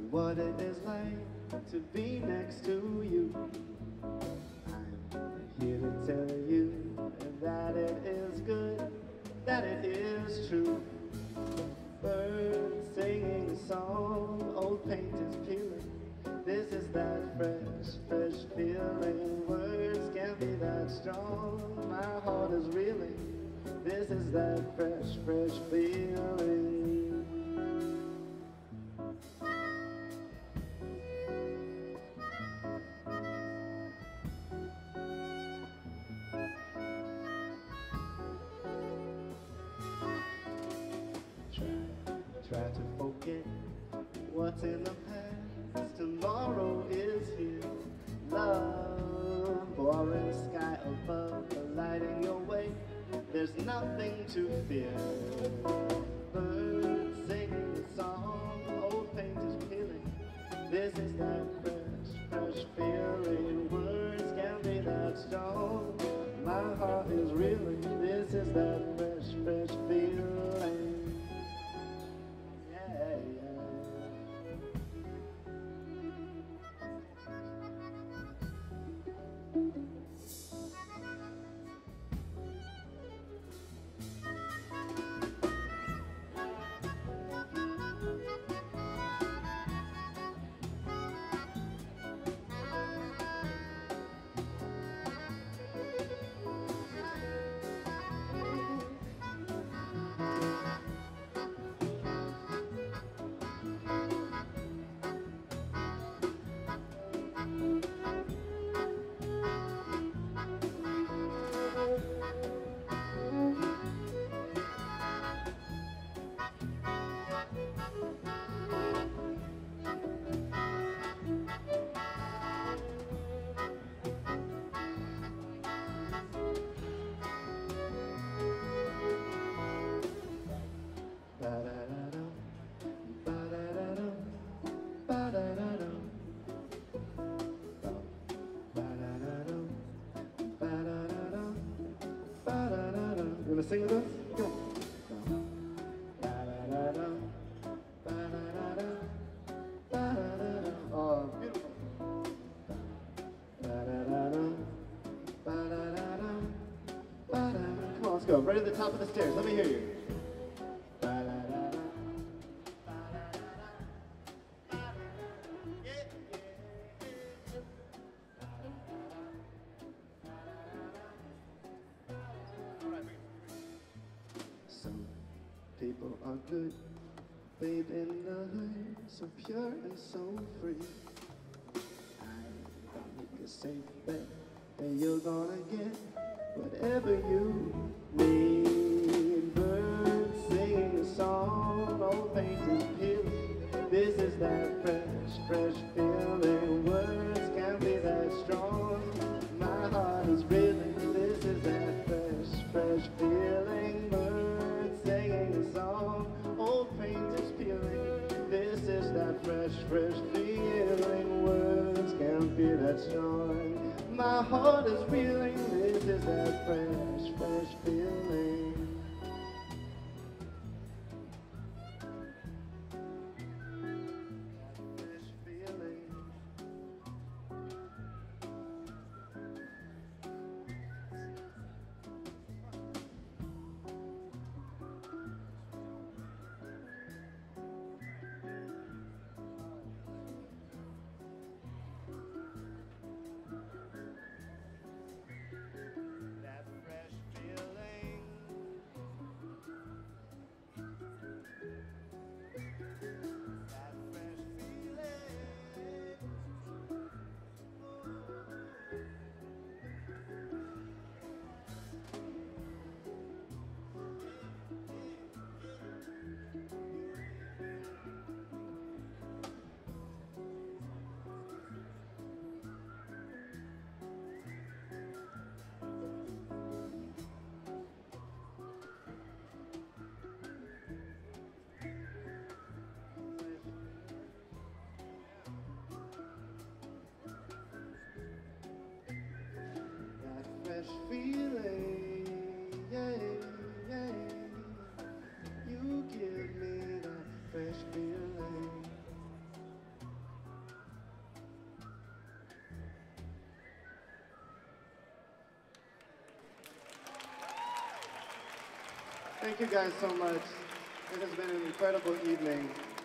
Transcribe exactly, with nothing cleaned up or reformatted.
what it is like to be next to you. I'm here to tell you that it is good, that it is true. Birds singing a song, old paint is peeling. This is that fresh, fresh feeling. Words can't be that strong, my heart is reeling. This is that fresh, fresh feeling. Try to forget what's in the past. Tomorrow is here. Love, boring sky above, the light in your way. There's nothing to fear. Birds singing a song, old paint is peeling. This is that fresh, fresh feeling. Words can't be that strong. My heart is reeling. This is that fresh, fresh feeling. You wanna sing with us? Come on. Oh, beautiful. Come on, let's go. Right at the top of the stairs. Let me hear you. People are good, bathed in the light, so pure and so free. I make a safe bet that you're gonna get whatever you need. Birds singing a song, old paint is peeling. This is that fresh, fresh feeling. Words can't be that strong. My heart is reeling. This is that fresh, fresh feeling. Birds singing a song, old paint is peeling. This is that fresh, fresh feeling. Words can't be that strong. My heart is reeling. This is that fresh, fresh feeling. Feeling, yeah, yeah. You give me that fresh feeling. Thank you guys so much. It has been an incredible evening.